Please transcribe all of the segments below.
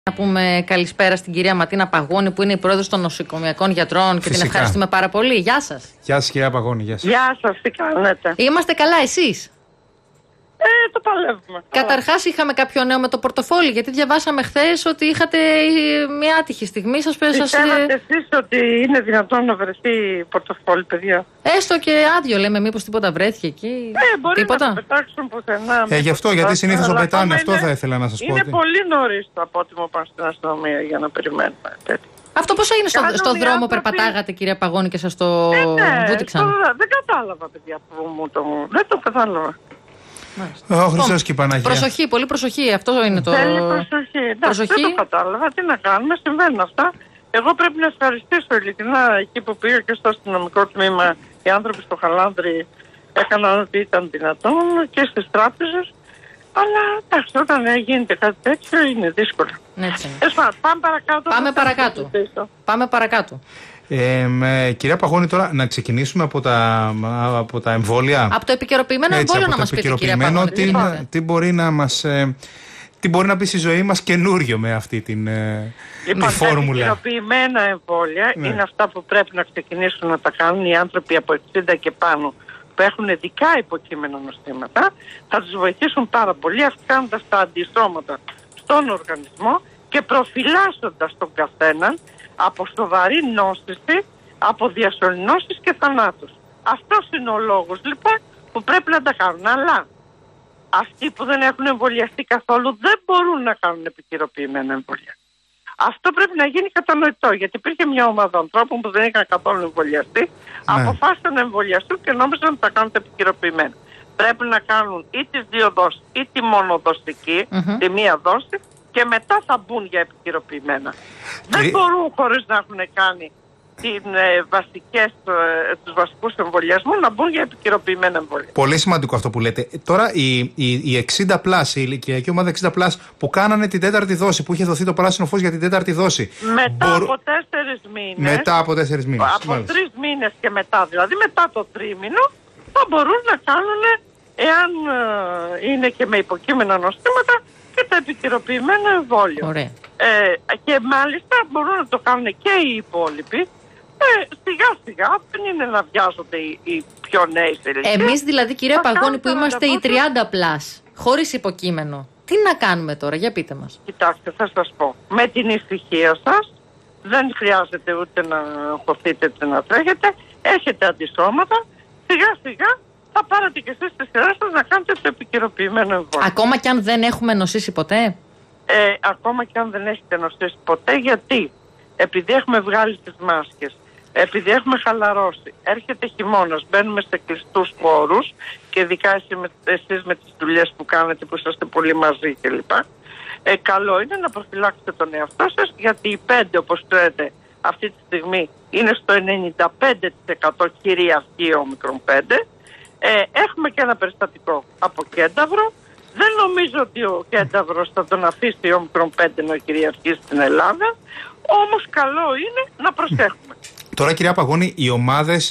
Να πούμε καλησπέρα στην κυρία Ματίνα Παγώνη, που είναι η πρόεδρος των νοσοκομιακών γιατρών και την ευχαριστούμε πάρα πολύ. Γεια σας. Γεια σας, κυρία Παγώνη. Γεια σας. Γεια σας, τι κάνετε? Είμαστε καλά, εσείς? Το παλεύουμε. Καταρχάς, είχαμε κάποιο νέο με το πορτοφόλι, γιατί διαβάσαμε χθες ότι είχατε μια άτυχη στιγμή. Πιστεύετε εσείς ότι είναι δυνατόν να βρεθεί πορτοφόλι, παιδιά? Έστω και άδειο, λέμε, μήπως τίποτα βρέθηκε εκεί. Μπορεί τίποτα να το πετάξουν πουθενά. Γι' αυτό, γιατί συνήθως το πετάνε, αυτό θα ήθελα να σας πω. Είναι πολύ νωρίς το απότιμο πάνω στην αστυνομία για να περιμένουμε τέτοιο. Αυτό πώς έγινε στο δρόμο, περπατάγατε, κυρία Παγώνη, και σας το βούτυξαν? Δεν κατάλαβα, παιδιά, που μου το. Δεν το κατάλαβα. Ο Χριστός και η Παναγία. Προσοχή, πολύ προσοχή. Αυτό είναι το. Θέλει προσοχή. Δεν το κατάλαβα. Τι να κάνουμε, συμβαίνουν αυτά. Εγώ πρέπει να ευχαριστήσω ειλικρινά εκεί που πήγα και στο αστυνομικό τμήμα. Οι άνθρωποι στο Χαλάνδρι έκαναν ό,τι ήταν δυνατόν και στις τράπεζες. Αλλά εντάξει, όταν γίνεται κάτι τέτοιο είναι δύσκολο. Πάμε παρακάτω. Πάμε παρακάτω. Κυρία Παγώνη, τώρα να ξεκινήσουμε από τα εμβόλια. Από το επικαιροποιημένο εμβόλιο να μας πείτε, κυρία Παγώνη. Τι μπορεί να πει στη ζωή μας καινούριο με αυτή τη φόρμουλα. Τα επικαιροποιημένα εμβόλια είναι αυτά που πρέπει να ξεκινήσουν να τα κάνουν οι άνθρωποι από 60 και πάνω, που έχουν ειδικά υποκείμενα νοσήματα. Θα τους βοηθήσουν πάρα πολύ, αυξάνοντας τα αντισώματα στον οργανισμό και προφυλάσσοντας τον καθέναν από σοβαρή νόσηση, από διασωληνώσεις και θανάτους. Αυτός είναι ο λόγος λοιπόν που πρέπει να τα κάνουν. Αλλά αυτοί που δεν έχουν εμβολιαστεί καθόλου δεν μπορούν να κάνουν επικαιροποιημένα εμβόλια. Αυτό πρέπει να γίνει κατανοητό, γιατί υπήρχε μια ομάδα ανθρώπων που δεν είχαν καθόλου εμβολιαστεί, αποφάσισαν να εμβολιαστούν και νόμιζαν ότι θα κάνουν επικαιροποιημένα. Πρέπει να κάνουν ή τις 2 δόσεις ή τη μονοδοστική, τη μία δόση, και μετά θα μπουν για επικαιροποιημένα. Δεν μπορούν χωρίς να έχουν κάνει τους βασικούς εμβολιασμούς να μπουν για επικαιροποιημένα εμβόλια. Πολύ σημαντικό αυτό που λέτε. Τώρα η 60+, η ηλικιακή ομάδα 60+, που κάνανε την 4η δόση, που είχε δοθεί το πράσινο φως για την 4η δόση. Μετά από 4 μήνες. Μετά από 4 μήνες. Από 3 μήνες και μετά, δηλαδή μετά το τρίμηνο, θα μπορούν να κάνουν, εάν είναι και με υποκείμενα νοσήματα, και τα επικαιροποιημένα εμβόλια. Ωραία. Και μάλιστα μπορούν να το κάνουν και οι υπόλοιποι. Σιγά σιγά, δεν είναι να βιάζονται οι πιο νέοι σε ηλικία. Εμείς δηλαδή, κυρία Παγώνη, που είμαστε οι 30+, χωρίς υποκείμενο, τι να κάνουμε τώρα, για πείτε μας. Κοιτάξτε, θα σας πω. Με την ησυχία σας, δεν χρειάζεται ούτε να χωθείτε ούτε να τρέχετε. Έχετε αντισώματα. Σιγά σιγά θα πάρετε και εσείς τη σειρά σας να κάνετε το επικαιροποιημένο εμβόλιο. Ακόμα και αν δεν έχουμε νοσήσει ποτέ. Ακόμα και αν δεν έχετε νοσήσει ποτέ, γιατί? Επειδή έχουμε βγάλει τις μάσκες, επειδή έχουμε χαλαρώσει, έρχεται χειμώνας, μπαίνουμε σε κλειστούς χώρους και ειδικά εσείς με τις δουλειές που κάνετε, που είσαστε πολύ μαζί κλπ. Καλό είναι να προφυλάξετε τον εαυτό σας, γιατί οι 5, όπως ξέρετε, αυτή τη στιγμή είναι στο 95% κυριαρχεί ο όμικρον 5. Έχουμε και ένα περιστατικό από κένταυρο. Δεν νομίζω ότι ο κένταυρος θα τον αφήσει ο όμικρον 5 να κυριαρχεί στην Ελλάδα. Όμως καλό είναι να προσέχουμε. Τώρα, κυρία Παγώνη, οι ομάδες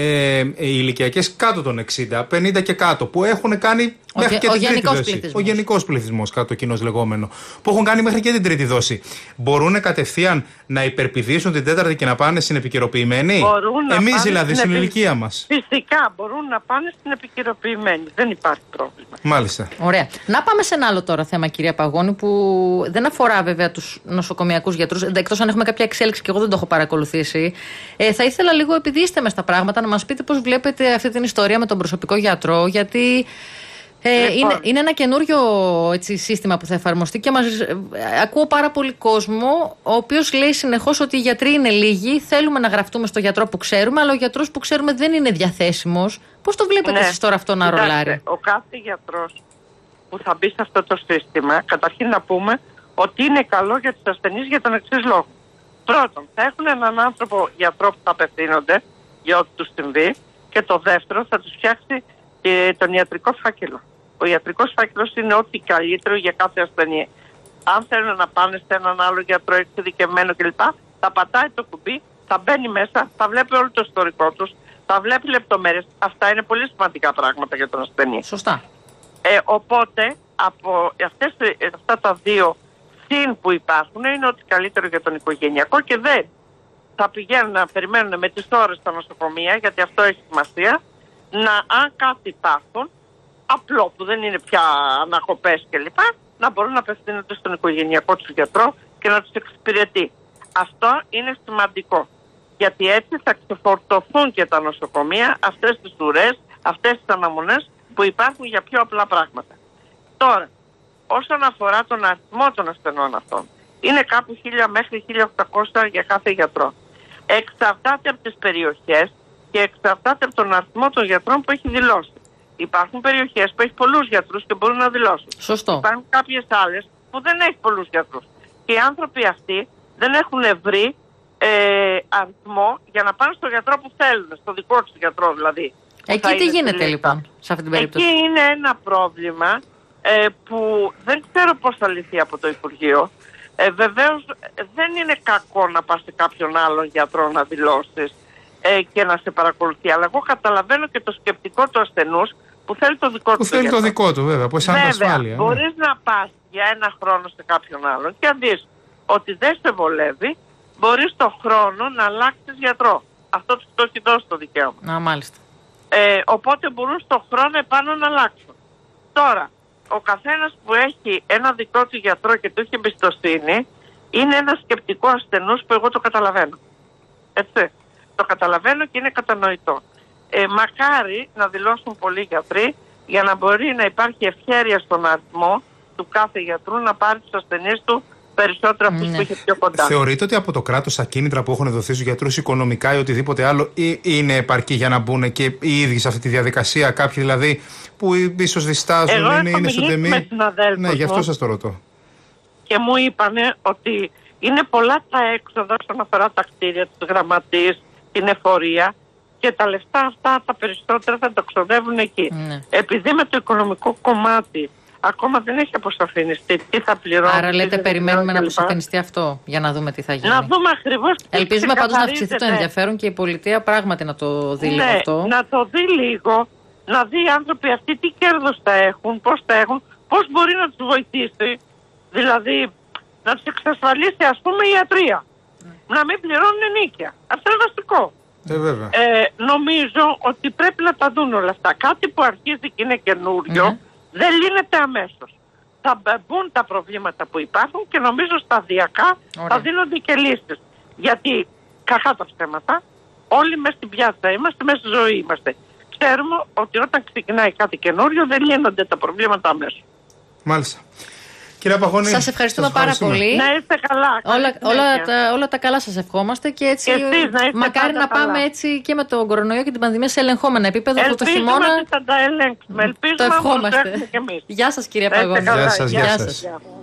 ηλικιακές κάτω των 60, 50 και κάτω, που έχουν κάνει μέχρι και την τρίτη δόση. Ο γενικός πληθυσμός, κάτω κοινός λεγόμενο, που έχουν κάνει μέχρι και την τρίτη δόση, μπορούν κατευθείαν να υπερπηδήσουν την 4η και να πάνε στην επικαιροποιημένη? Εμείς δηλαδή, στην ηλικία μας. Φυσικά μπορούν να πάνε στην επικαιροποιημένη. Δεν υπάρχει πρόβλημα. Μάλιστα. Ωραία. Να πάμε σε ένα άλλο τώρα θέμα, κυρία Παγώνη, που δεν αφορά βέβαια τους νοσοκομιακούς γιατρούς, εκτός αν έχουμε κάποια εξέλιξη και εγώ δεν το έχω παρακολουθήσει. Θα ήθελα λίγο, επειδή είστε μες στα πράγματα, να μας πείτε πώς βλέπετε αυτή την ιστορία με τον προσωπικό γιατρό, γιατί είναι ένα καινούριο σύστημα που θα εφαρμοστεί και ακούω πάρα πολύ κόσμο ο οποίος λέει συνεχώς ότι οι γιατροί είναι λίγοι, θέλουμε να γραφτούμε στο γιατρό που ξέρουμε, αλλά ο γιατρός που ξέρουμε δεν είναι διαθέσιμος. Πώς το βλέπετε εσείς τώρα αυτό να ρολάρει? Ο κάθε γιατρός που θα μπει σε αυτό το σύστημα, καταρχήν να πούμε ότι είναι καλό για τους ασθενείς για τον εξής λόγο. Πρώτον, θα έχουν έναν άνθρωπο γιατρό που θα απευθύνονται για ό,τι τους συμβεί, και το δεύτερο, θα τους φτιάξει και τον ιατρικό φάκελο. Ο ιατρικός φάκελος είναι ό,τι καλύτερο για κάθε ασθενή. Αν θέλουν να πάνε σε έναν άλλο γιατρό εξειδικευμένο κλπ., θα πατάει το κουμπί, θα μπαίνει μέσα, θα βλέπει όλο το ιστορικό τους, θα βλέπει λεπτομέρειες. Αυτά είναι πολύ σημαντικά πράγματα για τον ασθενή. Σωστά. Οπότε από αυτά τα δύο συν που υπάρχουν είναι ότι καλύτερο για τον οικογενειακό και δεν θα πηγαίνουν να περιμένουν με τις ώρες στα νοσοκομεία, γιατί αυτό έχει σημασία, αν κάτι πάθουν, απλό που δεν είναι πια ανακοπές κλπ, να μπορούν να απευθύνονται στον οικογενειακό τους γιατρό και να τους εξυπηρετεί. Αυτό είναι σημαντικό, γιατί έτσι θα ξεφορτωθούν και τα νοσοκομεία αυτές τις ουρές, αυτές τις αναμονές που υπάρχουν για πιο απλά πράγματα. Τώρα, όσον αφορά τον αριθμό των ασθενών αυτών, είναι κάπου 1.000 μέχρι 1.800 για κάθε γιατρό. Εξαρτάται από τις περιοχές και εξαρτάται από τον αριθμό των γιατρών που έχει δηλώσει. Υπάρχουν περιοχές που έχει πολλούς γιατρούς και μπορούν να δηλώσουν. Σωστό. Υπάρχουν κάποιες άλλες που δεν έχει πολλούς γιατρούς. Και οι άνθρωποι αυτοί δεν έχουν βρει αριθμό για να πάνε στο γιατρό που θέλουν, στο δικό τους γιατρό δηλαδή. Εκεί τι γίνεται λοιπόν σε αυτή την περίπτωση? Εκεί είναι ένα πρόβλημα που δεν ξέρω πώς θα λυθεί από το Υπουργείο. Βεβαίως δεν είναι κακό να πας σε κάποιον άλλον γιατρό να δηλώσεις και να σε παρακολουθεί, αλλά εγώ καταλαβαίνω και το σκεπτικό του ασθενούς που θέλει το δικό του. Που θέλει το δικό του, βέβαια, που αισθάνεται ασφάλεια. Μπορείς να πας για ένα χρόνο σε κάποιον άλλον και αν δεις ότι δεν σε βολεύει, μπορείς το χρόνο να αλλάξεις γιατρό. Αυτό τους το έχει δώσει το δικαίωμα. Μάλιστα. Οπότε μπορούν στο χρόνο επάνω να αλλάξουν. Τώρα, ο καθένας που έχει ένα δικό του γιατρό και του έχει εμπιστοσύνη, είναι ένα σκεπτικό ασθενούς που εγώ το καταλαβαίνω. Έτσι. Το καταλαβαίνω και είναι κατανοητό. Μακάρι να δηλώσουν πολλοί γιατροί για να μπορεί να υπάρχει ευχέρεια στον αριθμό του κάθε γιατρού να πάρει τους ασθενείς του περισσότερο αυτούς που είχε πιο κοντά. Θεωρείτε ότι από το κράτος τα κίνητρα που έχουν δοθεί στους γιατρούς οικονομικά ή οτιδήποτε άλλο είναι επαρκή για να μπουν και οι ίδιοι σε αυτή τη διαδικασία? Κάποιοι δηλαδή που ίσως διστάζουν, είναι στο τεμί. Ναι, γι' αυτό σας το ρωτώ. Και μου είπανε ότι είναι πολλά τα έξοδα όσον αφορά τα κτίρια, τους γραμματείς, την εφορία και τα λεφτά αυτά τα περισσότερα θα τα ξοδεύουν εκεί. Επειδή με το οικονομικό κομμάτι ακόμα δεν έχει αποσαφινιστεί τι θα πληρώνει. Άρα λέτε περιμένουμε να αποσαφινιστεί αυτό για να δούμε τι θα γίνει. Να δούμε ακριβώς. Ελπίζουμε πάντως να αυξηθεί το ενδιαφέρον και η πολιτεία πράγματι να το δει λίγο αυτό. Να το δει λίγο, να δει οι άνθρωποι αυτοί τι κέρδος θα έχουν, πώς θα έχουν, πώς μπορεί να τους βοηθήσει. Δηλαδή να τους εξασφαλίσει ας πούμε η ιατρία. Να μην πληρώνουν ενίκεια. Αυτό είναι βασικό. Νομίζω ότι πρέπει να τα δουν όλα αυτά. Κάτι που αρχίζει και είναι καινούριο δεν λύνεται αμέσως. Θα μπουν τα προβλήματα που υπάρχουν και νομίζω σταδιακά θα δίνονται και λύσεις. Γιατί κακά τα ψέματα, όλοι μέσα στην πιάτσα είμαστε, μέσα στη ζωή είμαστε. Ξέρουμε ότι όταν ξεκινάει κάτι καινούριο δεν λύνονται τα προβλήματα αμέσως. Μάλιστα. Κυρία Παγώνη, σας ευχαριστούμε πάρα πολύ. Να είστε καλά. Όλα τα καλά σας ευχόμαστε και έτσι μακάρι να πάμε καλά. Έτσι και με τον κορονοϊό και την πανδημία σε ελεγχόμενα επίπεδα. Ελπίζουμε το χειμώνα ότι θα τα ελέγξουμε. Ελπίζουμε το ευχόμαστε. Και εμείς. Γεια σας κυρία Παγώνη. Γεια σας.